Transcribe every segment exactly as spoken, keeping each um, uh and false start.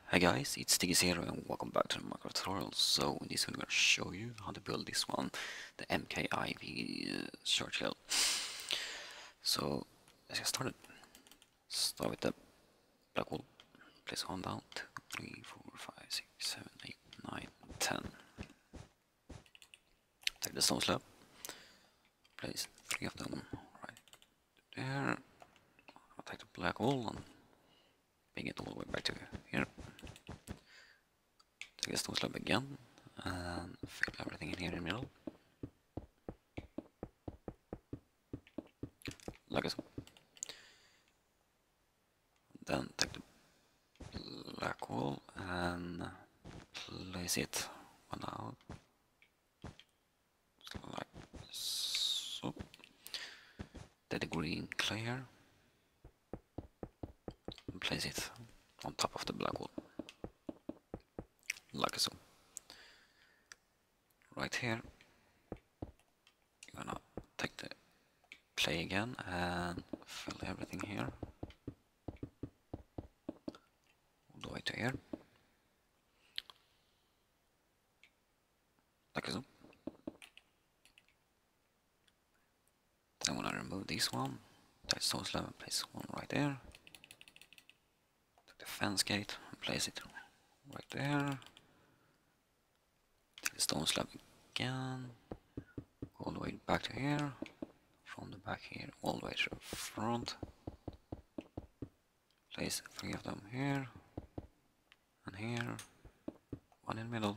Hi guys, it's TiggyZero and welcome back to the Minecraft tutorial. So in this video I'm going to show you how to build this one, the M K I V uh, search hill. So let's get started. Start with the black wool. Place one down, two, three, four, five, six, seven, eight, nine, ten. Take the stone slab. Place three of them right there. I'll take the black wool and bring it all the way back to here. Take the stone slab again and fill everything in here in the middle. Like so. Then take the black wool and place it one out like so. Take the green clay here and place it on top of the black wool like so. Right here you're gonna take the clay again and fill everything here all the way to here like so. Then I'm gonna remove this one, take stone slab and place one right there. Take the fence gate and place it right there. Take the stone slab again, go all the way back to here, from the back here all the way to the front. Place three of them here and here, one in the middle.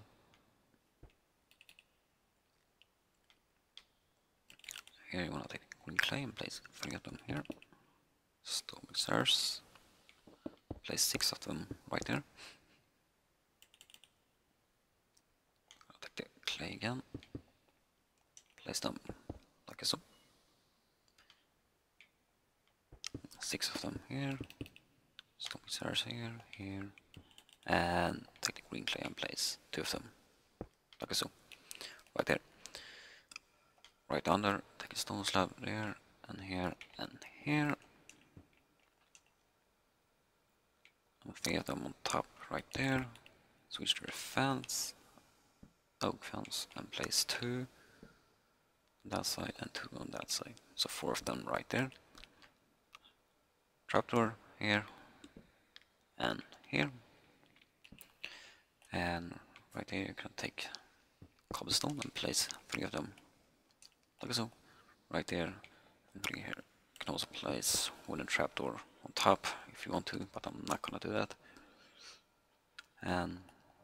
Here you want to take the green clay and place three of them here. Stone stairs. Place six of them right there. I'll take the clay again. Place them like so. Six of them here. Stone stairs here, here. And take the green clay and place two of them like so. Right there. Right under, take a stone slab there, and here, and here. And three of them on top right there. Switch to the fence, oak fence, and place two on that side and two on that side. So four of them right there. Trapdoor here, and here. And right here you can take cobblestone and place three of them like so, right there, and three here. You can also place wooden trapdoor on top if you want to, but I'm not gonna do that. And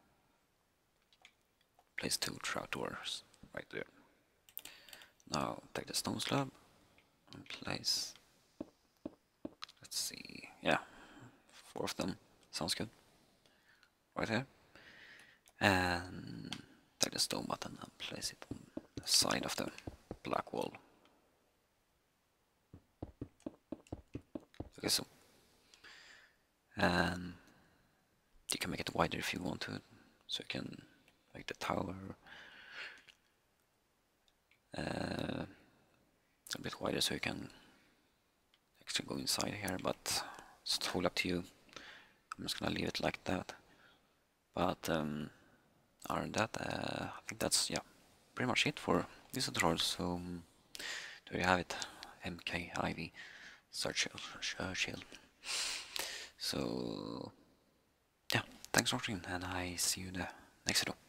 place two trapdoors right there. Now take the stone slab and place, let's see, yeah, four of them, sounds good, right here. And take the stone button and place it on the side of the black wall. Okay, so. And you can make it wider if you want to, so you can make the tower uh, a bit wider so you can actually go inside here, but it's totally up to you. I'm just gonna leave it like that. But um, other than that, uh, I think that's yeah pretty much it for this tutorial. So um, there you have it, M K I V search hill. So yeah, thanks for watching, and I see you in the next video.